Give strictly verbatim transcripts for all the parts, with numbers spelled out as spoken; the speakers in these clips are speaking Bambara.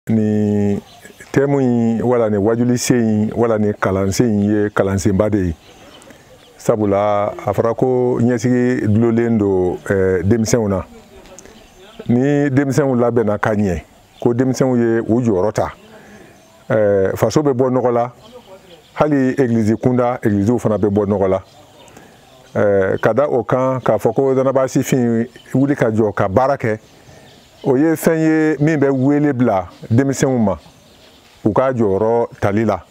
ni temu wala ni wajuli sein wala ni kalansen ye kalansen bade sabula afrako nyesigi dulolendo eh, demsenuna ni demsenu labena kanye ko demsenu ye wujorota eh, faso be bo nogola hali église kunda église fana be bo nogola eh, kada okan ka foko dana ba si fin wuli ka jo ka barake o ye fenye min be wele bla demsenu ma u ka joro talila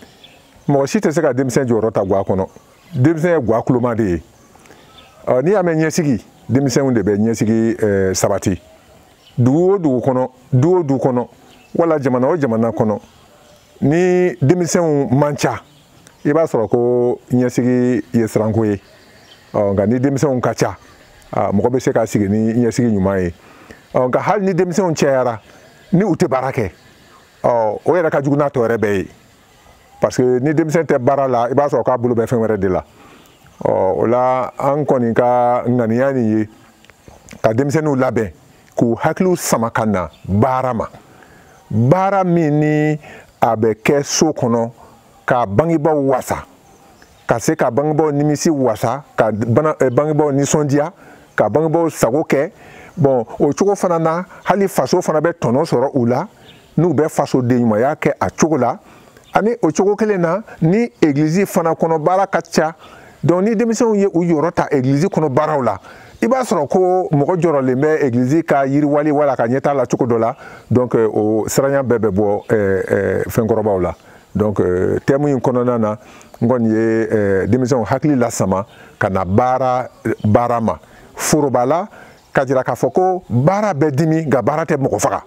mo si te se ka demsen joro ta gwa kono demsen gwa kuloma de uh, ni ame nyesigi demsen de be nyesigi eh, sabati duo duo kono duo du kono wala jamana o jamana kono ni demsen mancha e ba soro ko nyesigi yesranko ye uh, nga ni demsen kacha uh, mo ko be se ka sigi ni nyesigi nyuma ye uh, nga hal ni demsen chera ni ute barake oh o yera ka juguna to rebe parce que ni demsen te barala e ba so ka bulu be fen were de la oh la an koni ka ngani yani yi ka demsen u labe ku haklu samakana barama bara mini abeke so kono ka bangiba wasa ka se ka bangiba nimisi wasa ka bana eh, bangiba ni sondia ka bangiba sagoke bon o chugo fana na hali faso fana be tono soro ula nous be faso de nyuma yake a chogola ani o chogo kelena ni église fana kono bara katcha donc ni démission ye u yorota église kono barawla iba soro ko moko joro le me église ka yiri wali wala ka nyeta la chogodola donc euh, o sranya bebe bo euh, euh, fengorobawla donc euh, temu yin kono nana ngon ye euh, démission hakli la sama kana bara barama furubala kajira ka foko bara bedimi ga bara te moko faka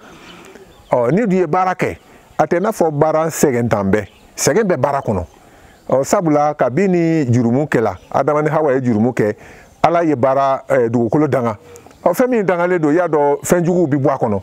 oh ni du ye barake atena fo baran segen tambe segen be barakono oh sabula kabini jurumu kela adamani hawa ye jurumu ke ala ye bara eh, dugukolo danga oh femi danga le do ya do fenjugu bi bwakono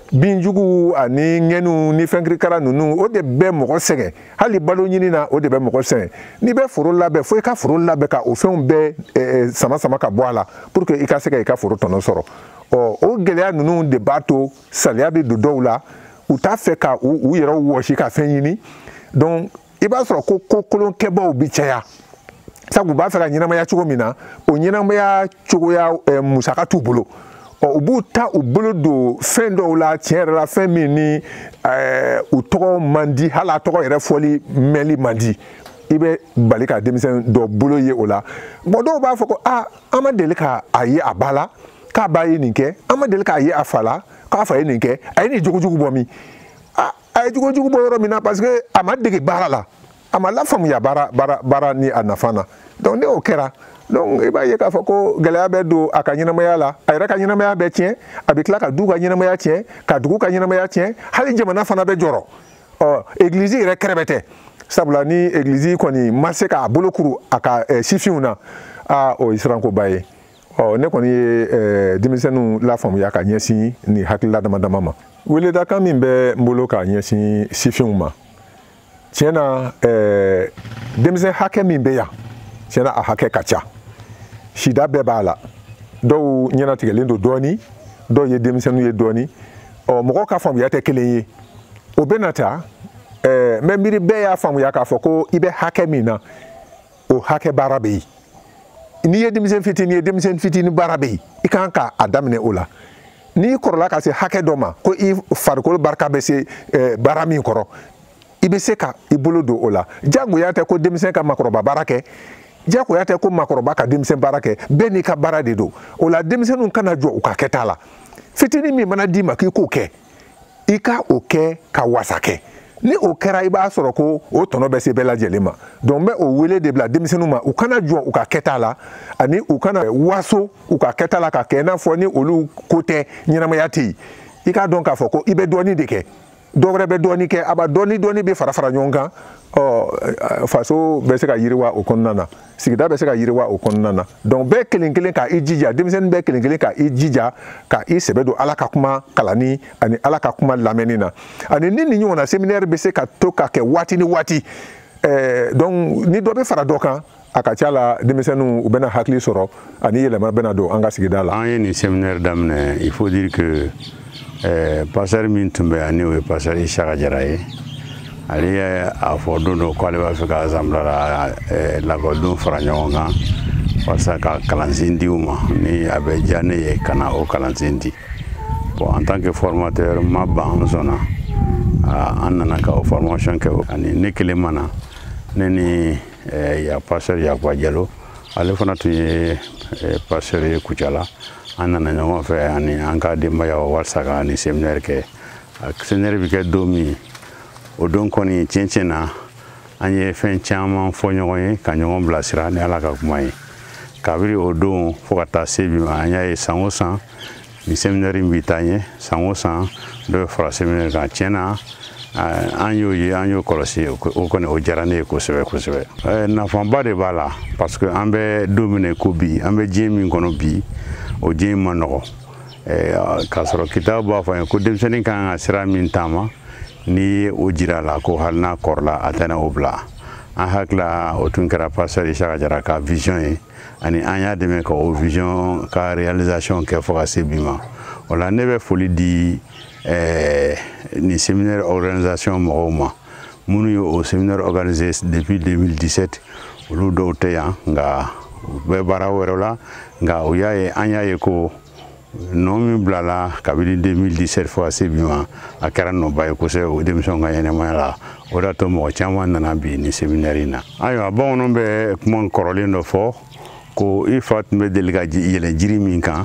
binjugu ani ngenu ni fenkri kara nunu o de be mo segen hali balo nyini na o de be mo segen ni be foro labe fo ka foro labe ka o fen be eh, sama sama ka boala pour que ika sega ika foro tono soro oh o gelea nunu de bato salia bi do doula ou ta fait ka ou yero woshi ka fenyini donc iba soro ko ko kolon kebo bi chaya sa bu ba fa nyina ma ya chugo mina o nyina ma ya chugo ya eh, musaka tubulo o bu ta o bolo do fendo la tiere la femini eh o to mandi hala to yere foli meli mandi ibe balika demisen do bolo ye ola bodo ba foko ah amadele ka ayi abala ka bayi ninke amadele ka ayi afala ka fa ninke ayi ni jugujugu bomi ah ayi jugujugu bo mina parce que amadege bara la amala famu ya bara bara bara ni anafana donc ne okera donc iba ye ka foko galaya be do akanyina mayala ayra kanyina maya be tien abikla ka du kanyina maya tien ka du kanyina maya tien hali jamana fana be joro oh église ire krebete sabula ni église ko ni maseka bolokuru aka eh, sifiuna a o isranko baye oh ne ko ni eh, dimisenu la famu ya ka nyesi ni hakila dama dama ma wele da kan min be mbolo ka nyesi sifiuma tiena eh, demisen hake min be ya tiena a hake kacha shida be bala do nyana tigelendo doni do ye demisenu ye doni o moko ka famu ya te kelenye o benata eh membiri be ya famu ya ka foko ibe hake mina o hake barabe ni ye demisen fitini ye demisen fitini barabe ikanka adamne ola ni korola ka se hake doma ko i farkol barka be se eh, barami koro ibe se ka ibolo do ola jago ya te ko demisen ka makoroba barake jako ya te ko makoroba ka demisen barake beni ka barade do ola demisen un kana jo ka ketala fitini mi mana dima ki ko ke ika oke ka wasake ni okera iba soro ko o tono be se bela jelema donc me o wele de bla demisen ma u kana jo ka ketala ani u kana waso u ka ketala ka kena fo ni olu kote nyina ma yati ika donc ka foko ibe doni de ke dogre be doni ke aba doni doni be fara fara nyonga o faso be se ka yiriwa o konnana sigida be se ka yiriwa o konnana donc be kelin kelin ka ijija demisen be kelin kelin ka ijija ka isebedo alaka kuma kalani ani alaka kuma lamenina ani nini nyona seminaire be se ka toka ke wati ni wati eh donc ni do be fara dokan akachala demisenu ubena hakli soro ani yele ma bena do anga sigida la en ni séminaire d'amne il faut dire que eh passer min tumbe ani o passer Isaka Jara ali a fɔ don dɔ ko ale b'a fɛ ka assemblée la lakɔlidenw fara ɲɔgɔn kan walasa ka kalansen di u ma ni a bɛ diya ne ye ka na o kalansen di. Bon, en tant que formateur ma ban an sɔnna an nana ka o formation kɛ ani ne kelen mana ne ni ya pasteur Yakuba Diallo ale fana tun ye pasteur ye Kucala an nana ɲɔgɔn fɛ ani an ka denbaya walasa ka ni séminaire kɛ séminaire bɛ kɛ don min o don kɔni tiɲɛ tiɲɛ na an ye fɛn caman fɔ ɲɔgɔn ye ka ɲɔgɔn bilasira ni Ala ka kuma ye kabiri o don fo ka taa se bi ma an y'a ye san o san ni séminaire in bɛ taa ɲɛ san o san dɔ bɛ fara séminaire kan tiɲɛ na an y'o ye an y'o kɔlɔsi o kɔni o diyara ne ye kosɛbɛ kosɛbɛ nafaba de b'a la parce que an bɛ don min ko bi an bɛ diɲɛ min kɔnɔ bi o diɲɛ ma nɔgɔ k'a sɔrɔ kitabu b'a fɔ an ye ko denmisɛnnin kan ka sira min taama n'i ye o jira la ko hali n'a kɔrɔla a tɛna o bila an hakilila o tun kɛra pasteur Isaka Jara ka vision ye ani an y'a dɛmɛ ka o vision ka réalisation kɛ fo ka se bi ma o la ne bɛ foli di ni séminaire organisation mɔgɔw ma minnu ye o séminaire organisé depuis deux mille dix-sept olu dɔw tɛ yan nka u bɛ baara wɛrɛw la nka o y'a ye an y'a ye ko nɔ min bilala kabini deux mille dix-sept fo ka se bi ma a kɛra nɔba ye kosɛbɛ o denmisɛnw ka ɲɛnɛmaya la o de y'a to mɔgɔ caman nana bi ni séminaire in na ayiwa bamananw bɛ kuma kɔrɔlen dɔ fɔ ko i fa tun bɛ deli ka yɛlɛ jiri min kan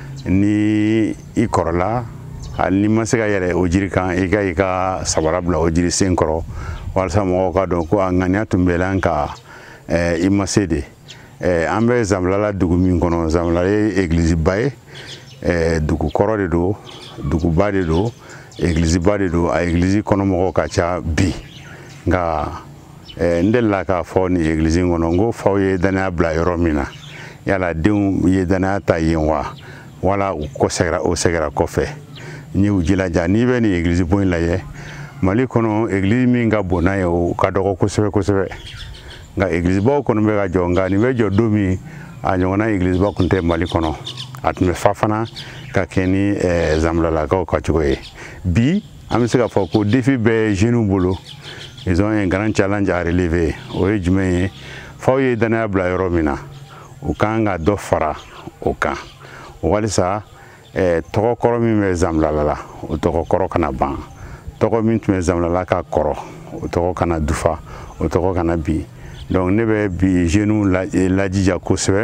ni i kɔrɔla hali ni ma se ka yɛlɛ o jiri kan i ka i ka sabara bila o jiri sen kɔrɔ walasa mɔgɔw ka dɔn ko a ŋaniya tun bɛ la ka i ma se de an bɛ Zanbilala dugu min kɔnɔ Zanbilala ye église ba ye dugu kɔrɔ de don duguba de don église ba de don a église kɔnɔmɔgɔw ka ca bi nka n delila k'a fɔ ni église in kɔnɔ n ko faw ye danaya bila yɔrɔ min na yala denw ye danaya ta yen wa wala u kɔ sɛgɛra o sɛgɛra kɔfɛ n y'u jilaja n'i bɛ nin église bon in lajɛ Mali kɔnɔ église min ka bon n'a ye o ka dɔgɔ kosɛbɛ kosɛbɛ nka église baw kɔni bɛ ka jɔ nka nin bɛ jɔ don min a ɲɔgɔnna église ba tun tɛ Mali kɔnɔ a tun bɛ fa fana ka kɛ ni Zanbilalakaw ka cogo ye bi an bɛ se ka fɔ ko défi bɛ jeunes bolo ils ont un grand challenge à relever o ye jumɛn ye faw ye danaya bila yɔrɔ min na u kan ka dɔ fara o kan walisa tɔgɔ kɔrɔ min bɛ Zanbilala la o tɔgɔ kɔrɔ kana ban tɔgɔ min tun bɛ Zanbilala ka kɔrɔ o tɔgɔ kana dufa o tɔgɔ kana bin donc ne bɛ bi jeunes lajija kosɛbɛ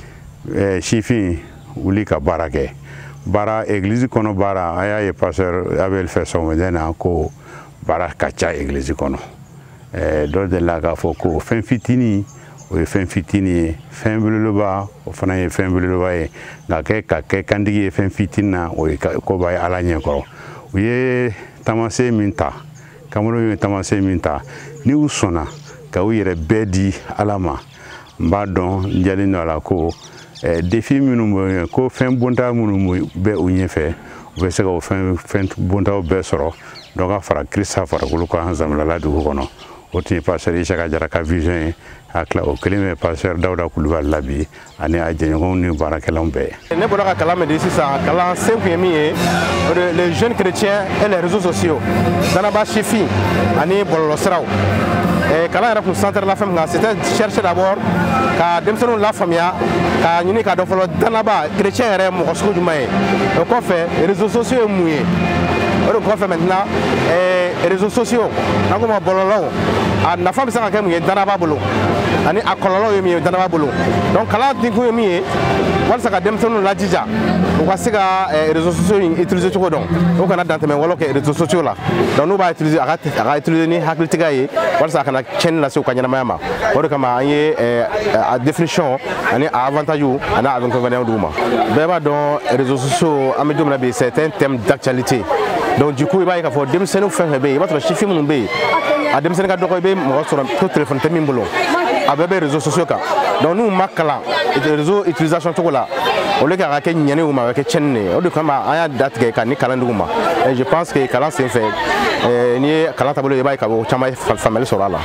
sifin wuli ka baara kɛ baara église kɔnɔ baara a y'a ye pasteur Abel fɛ sɔgɔmada in na ko baara ka ca église kɔnɔ dɔ delila k'a fɔ ko fɛn fitinin o ye fɛn fitinin ye fɛn belebeleba o fana ye fɛn belebeleba ye nka kɛ ka kɛ kandigi ye fɛn fitinin na o ye koba ye Ala ɲɛkɔrɔ u ye tamasen min ta Cameroun ye tamasen min ta ni u sɔnna ka u yɛrɛ bɛɛ di Ala ma n b'a dɔn n jalen don a la ko défi minnu bɛ yen ko fɛn bonta minnu bɛ u ɲɛfɛ u bɛ se ka o fɛn fɛn bontaw bɛɛ sɔrɔ dɔ ka fara Kirisa farikolo kan Zanbilala dugu kɔnɔ o tun ye pasteur Isaka Jara ka vision ye hakili o kelen bɛ pasteur Dawuda Kulubali la bi ani a jɛɲɔgɔnw ni baarakɛlaw bɛɛ. Ne bɔra ka kalan min di sisan kalan sen kun ye min ye les jeunes chrétiens et les réseaux sociaux danaba sifin ani bɔlɔlɔsiraw kalan yɛrɛ kun centre la fɛn min kan c'était chercher d'abord ka denmisɛnninw lafaamuya ka ɲini ka dɔn fɔlɔ danaba chrétien yɛrɛ mɔgɔ sugu jumɛn ye o kɔfɛ réseaux sociaux ye mun ye o de kɔfɛ maintenant réseaux sociaux n'an ko ma bɔlɔlɔw a nafa bɛ se ka kɛ mun ye danaba bolo ani a kɔlɔlɔ ye min ye danaba bolo donc kalan dinkun ye min ye walasa ka denmisɛnninw lajija u ka se ka réseaux sociaux in utiliser cogo dɔn o kana dantɛmɛ wɔlɔ kɛ réseaux sociaux la donc n'u b'a utiliser a ka a ka utiliser ni hakilitigiya ye walasa a kana tiɲɛni lase u ka ɲɛnamaya ma o de kama an ye a définition ani a avantage ani a inconvénients d'u ma bɛɛ b'a dɔn réseaux sociaux an bɛ don min na bi c'est un thème d'actualité donc du coup i b'a ye k'a fɔ denmisɛnninw fɛn fɛn bɛ yen i b'a sɔrɔ sifin minnu bɛ yen a denmisɛnnin ka dɔgɔ i bɛ mɔgɔ sɔrɔ ko téléphone tɛ min bolo a bɛɛ bɛ réseaux sociaux kan donc n'u ma kalan réseau utilisation cogo la olu k'a kɛ ɲɛni u ma a bɛ kɛ tiɲɛni de ye o de kama an y'a datigɛ ka ni kalan d'u ma et je pense que kalan sen fɛ n'i ye kalan taabolo ye i b'a ye ka bɔ caman ye faamuyali sɔrɔ a la.